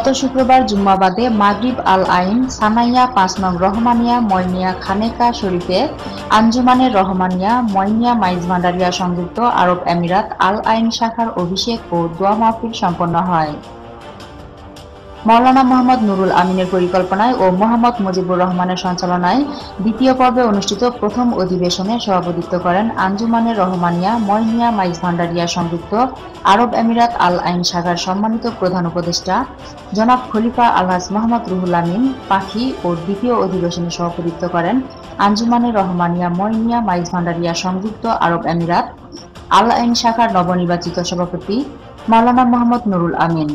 গত শুক্রবার জুম্মা বাদে মাগরিব আল আইন সানাইয়া ৫ নং রহমানিয়া ময়নিয়া খানেকা শরীফে আঞ্জুমানে রহমানিয়া ময়নিয়া মাইজ ভান্ডারিয়া সংযুক্ত আরব আমিরাত আল আইন শাখার অভিষেক ও দোয়া মাহফিল সম্পন্ন হয়। মাওলানা মোহাম্মদ নুরুল আমিনের পরিকল্পনায় ও মোহাম্মদ মুজিবুর রহমানের সঞ্চালনায় দ্বিতীয় পর্বে অনুষ্ঠিত প্রথম অধিবেশনে সভাপতিত্ব করেন আঞ্জুমানে রহমানিয়া ময়নিয়া মাইজ ভান্ডারিয়া সংযুক্ত আরব আমিরাত আল আইন শাখার সম্মানিত প্রধান উপদেষ্টা জনাব খলিফা আলহাজ মোহাম্মদ রুহুল আমিন পাখি ও দ্বিতীয় অধিবেশনে সভাপতিত্ব করেন আঞ্জুমানে রহমানিয়া ময়নিয়া মাইজ ভান্ডারিয়া সংযুক্ত আরব আমিরাত আল আইন শাখার নবনির্বাচিত সভাপতি মাওলানা মোহাম্মদ নুরুল আমিন।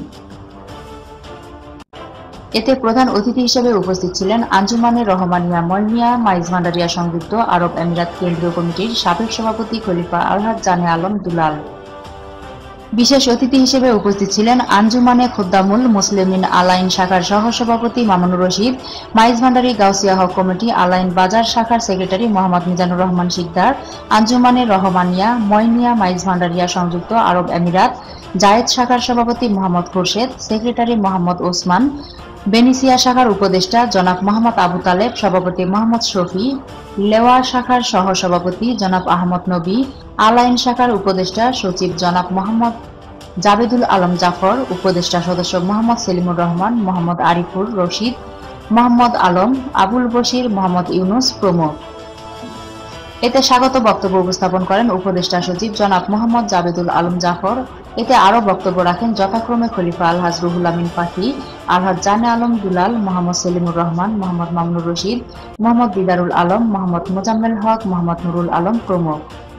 এতে প্রধান অতিথি হিসেবে উপস্থিত ছিলেন আঞ্জুমানে রহমানিয়া ময়নিয়া মাইজ ভান্ডারিয়া সংযুক্ত আরব আমিরাত কেন্দ্রীয় কমিটির সাবেক সভাপতি খলিফা আলহাজ জানে আলম দুলাল। বিশেষ অতিথি হিসেবে উপস্থিত ছিলেন আঞ্জুমানে খুদ্দামুল মুসলিমিন আল আইন শাখার সহসভাপতি মামুনুর রশিদ, মাইজ ভান্ডারি গাউসিয়া হক কমিটি আল আইন বাজার শাখার সেক্রেটারি মোহাম্মদ মিজানুর রহমান শিকদার, আঞ্জুমানে রহমানিয়া ময়নিয়া মাইজ ভান্ডারিয়া সংযুক্ত আরব আমিরাত জায়েদ শাখার সভাপতি মোহাম্মদ খোরশেদ, সেক্রেটারি মোহাম্মদ ওসমান, বেনিসিয়া শাখার উপদেষ্টা জনাব মোহাম্মদ আবু তালেব, সভাপতি মোহাম্মদ শফি, লেওয়া শাখার সহ সভাপতি জনাব আহমদ নবী, আল আইন শাখার উপদেষ্টা সচিব জনাব মোহাম্মদ জাবেদুল আলম জাফর, উপদেষ্টা সদস্য মোহাম্মদ সেলিমুর রহমান, মোহাম্মদ আরিফুর রশিদ, মোহাম্মদ আলম, আবুল বশির, মোহাম্মদ ইউনুস প্রমুখ। এতে স্বাগত বক্তব্য উপস্থাপন করেন উপদেষ্টা সচিব জনাব মোহাম্মদ জাবেদুল আলম জাফর। এতে আরও বক্তব্য রাখেন যথাক্রমে খলিফা আলহাজ রুহুল আমিন পাখি, আলহাজ জানে আলম দুলাল, মোহাম্মদ সেলিমুর রহমান, মোহাম্মদ মামুনুর রশিদ, মোহাম্মদ দিদারুল আলম, মোহাম্মদ মোজাম্মেল হক, মোহাম্মদ নুরুল আলম প্রমুখ।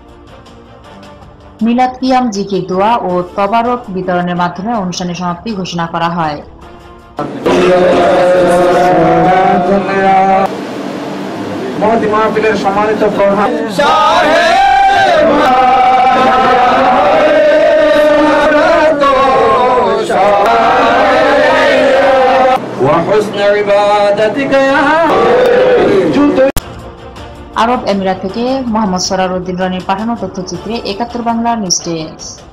মিলাদ কিয়াম, জিকির, দোয়া ও তবারক বিতরণের মাধ্যমে অনুষ্ঠানের সমাপ্তি ঘোষণা করা হয়। মাহফিলের সম্মানিত প্রধান আরব আমিরাত থেকে মোহাম্মদ সরার উদ্দিন রানীর পাঠানো তথ্যচিত্রে ৭১ বাংলা নিউজ ডেস্ক।